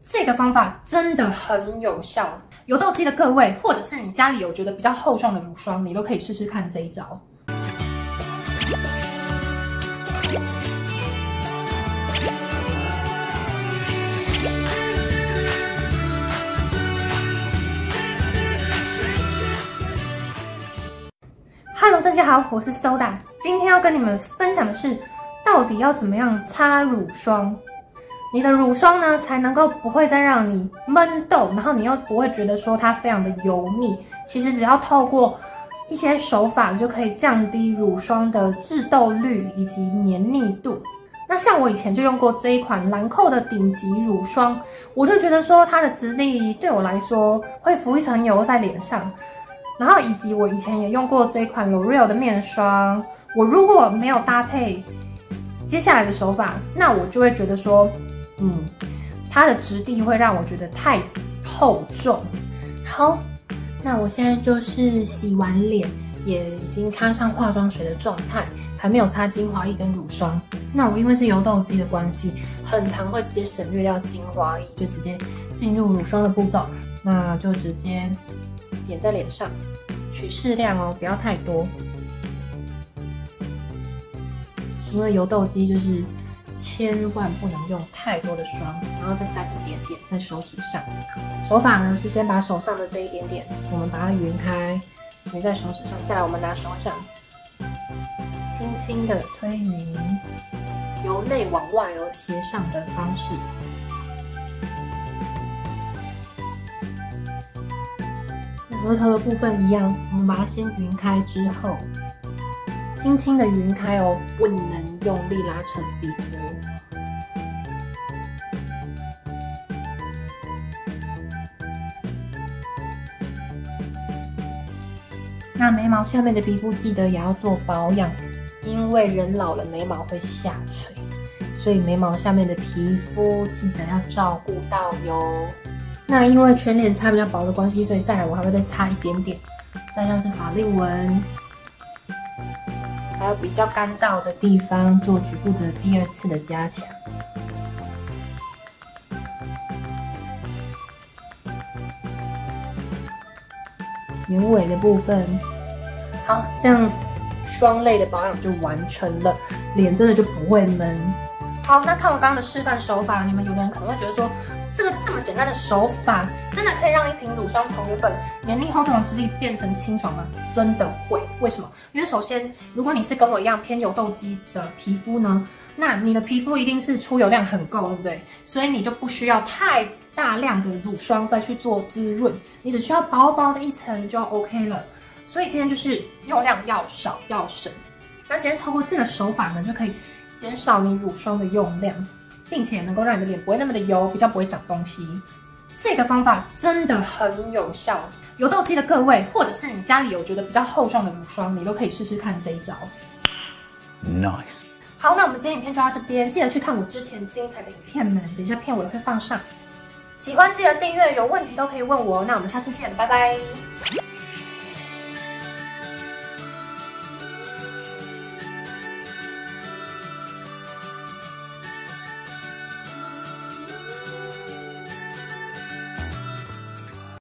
这个方法真的很有效。有痘肌的各位，或者是你家里有觉得比较厚重的乳霜，你都可以试试看这一招。Hello， 大家好，我是 Soda， 今天要跟你们分享的是，到底要怎么样擦乳霜，你的乳霜呢才能够不会再让你闷痘，然后你又不会觉得说它非常的油腻。其实只要透过一些手法就可以降低乳霜的致痘率以及黏腻度。那像我以前就用过这一款兰蔻的顶级乳霜，我就觉得说它的质地对我来说会浮一层油在脸上。然后以及我以前也用过这一款 L'Oreal 的面霜，我如果没有搭配接下来的手法，那我就会觉得说，它的质地会让我觉得太厚重。好，那我现在就是洗完脸，也已经擦上化妆水的状态，还没有擦精华液跟乳霜。那我因为是油痘肌的关系，很常会直接省略掉精华液，就直接进入乳霜的步骤，那就直接点在脸上，取适量哦，不要太多。因为油痘肌就是千万不能用太多的霜，然后再沾一点点在手指上。手法呢是先把手上的这一点点，我们把它匀开，匀在手指上，再来我们拿手掌，轻轻的推匀，由内往外哦，斜上的方式。额头的部分一样，我们把它先匀开之后，轻轻的匀开哦，不能用力拉扯肌肤。那眉毛下面的皮肤记得也要做保养，因为人老了眉毛会下垂，所以眉毛下面的皮肤记得要照顾到哟。那因为全脸擦比较薄的关系，所以再来我还会再擦一点点，再像是法令纹，还有比较干燥的地方做局部的第二次的加强。眼尾的部分，好，这样霜类的保养就完成了，脸真的就不会闷。好，那看我刚刚的示范手法，你们有的人可能会觉得说，这么简单的手法，真的可以让一瓶乳霜从原本黏腻厚重的质地变成清爽吗？真的会。为什么？因为首先，如果你是跟我一样偏油痘肌的皮肤呢，那你的皮肤一定是出油量很够，对不对？所以你就不需要太大量的乳霜再去做滋润，你只需要薄薄的一层就 OK 了。所以今天就是用量要少要省。那今天透过这个手法呢，就可以减少你乳霜的用量，并且能够让你的脸不会那么的油，比较不会长东西。这个方法真的很有效。有痘肌的各位，或者是你家里有觉得比较厚重的乳霜，你都可以试试看这一招。 Nice。 好，那我们今天影片就到这边，记得去看我之前精彩的影片们，等一下片尾会放上。喜欢记得订阅，有问题都可以问我，那我们下次见，拜拜。